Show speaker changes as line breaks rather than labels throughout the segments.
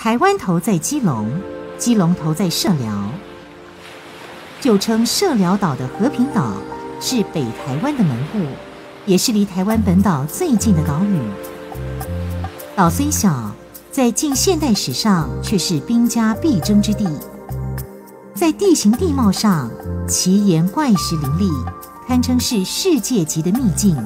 台湾头在基隆，基隆头在社寮。旧称社寮岛的和平岛是北台湾的门户，也是离台湾本岛最近的岛屿。岛虽小，在近现代史上却是兵家必争之地。在地形地貌上，奇岩怪石林立，堪称是世界级的秘境。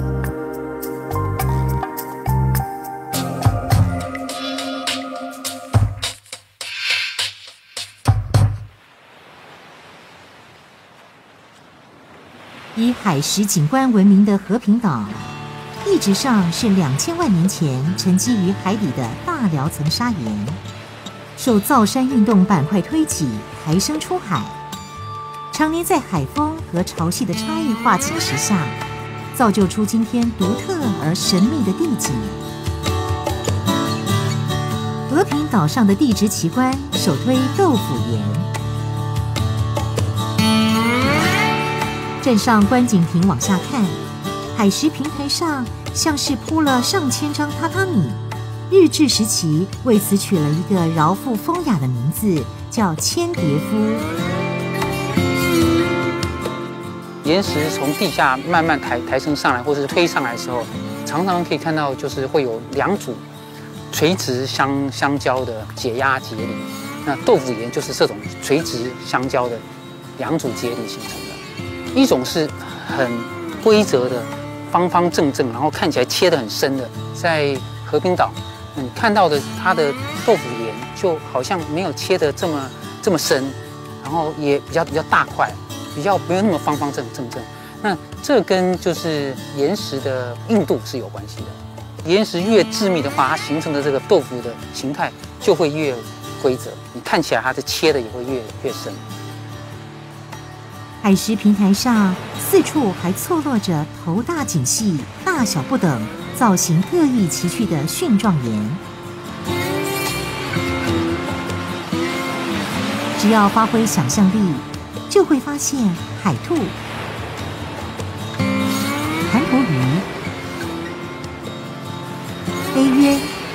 以海蚀景观闻名的和平岛，地质上是2000万年前沉积于海底的大寮层砂岩，受造山运动板块推挤，抬升出海，常年在海风和潮汐的差异化侵蚀下，造就出今天独特而神秘的地景。和平岛上的地质奇观，首推豆腐岩。站上观景亭往下看，海蚀平台上像是铺了上千张榻榻米。日治时期为此取了一个饶富风雅的名字，叫千叠夫。
岩石从地下慢慢抬升上来，或是推上来的时候，常常可以看到就是会有两组垂直相交的解压节理。那豆腐岩就是这种垂直相交的两组节理形成的。一种是很规则的方方正正，然后看起来切得很深的，在和平岛，你看到的它的豆腐岩就好像没有切得这么深，然后也比较大块，比较没有那么方方正正。那这跟就是岩石的硬度是有关系的。岩石越致密的话，它形成的这个豆腐的形态就会越规则，你看起来它的切的也会越深。
海蚀平台上四处还错落着头大颈细、大小不等、造型各异奇趣的蕈状岩。只要发挥想象力，就会发现海兔、韩国鱼、飞鸢、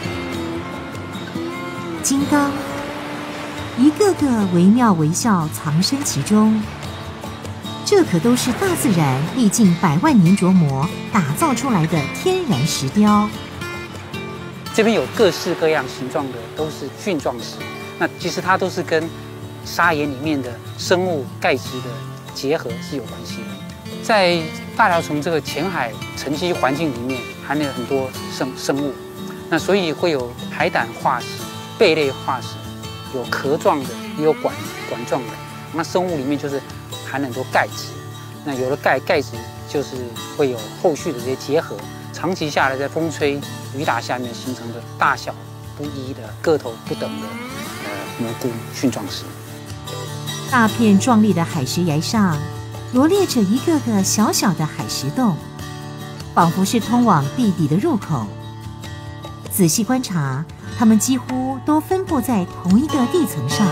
金刚，一个个惟妙惟肖藏身其中。这可都是大自然历尽100万年琢磨打造出来的天然石雕。
这边有各式各样形状的，都是蕈状石。那其实它都是跟砂岩里面的生物钙质的结合是有关系的。在大寮从这个浅海沉积环境里面，含了很多生物，那所以会有海胆化石、贝类化石，有壳状的，也有管状的。那生物里面就是含很多钙质，那有了钙质就是会有后续的这些结合，长期下来在风吹雨打下面形成的大小不一的、个头不等的蘑菇蕈状石。
大片壮丽的海蚀崖上罗列着一个个小小的海蚀洞，仿佛是通往地底的入口。仔细观察，它们几乎都分布在同一个地层上。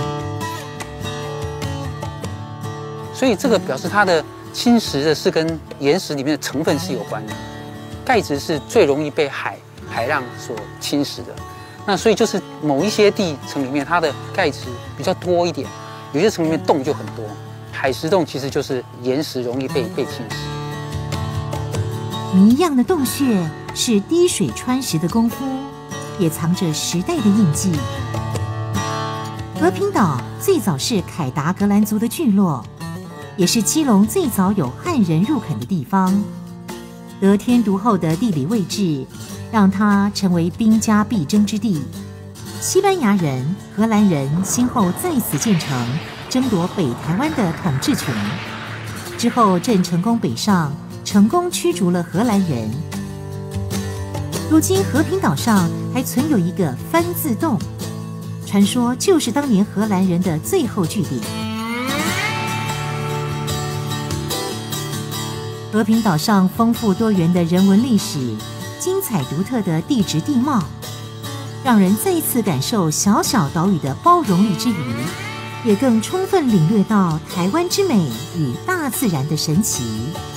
所以这个表示它的侵蚀的是跟岩石里面的成分是有关的。钙质是最容易被海浪所侵蚀的，那所以就是某一些地层里面它的钙质比较多一点，有些层里面洞就很多。海蚀洞其实就是岩石容易被侵蚀。
谜样的洞穴是滴水穿石的功夫，也藏着时代的印记。和平岛最早是凯达格兰族的聚落，也是基隆最早有汉人入垦的地方。得天独厚的地理位置，让它成为兵家必争之地。西班牙人、荷兰人先后在此建城，争夺北台湾的统治权。之后郑成功北上，成功驱逐了荷兰人。如今和平岛上还存有一个番字洞，传说就是当年荷兰人的最后据点。和平岛上丰富多元的人文历史，精彩独特的地质地貌，让人再一次感受小小岛屿的包容力之余，也更充分领略到台湾之美与大自然的神奇。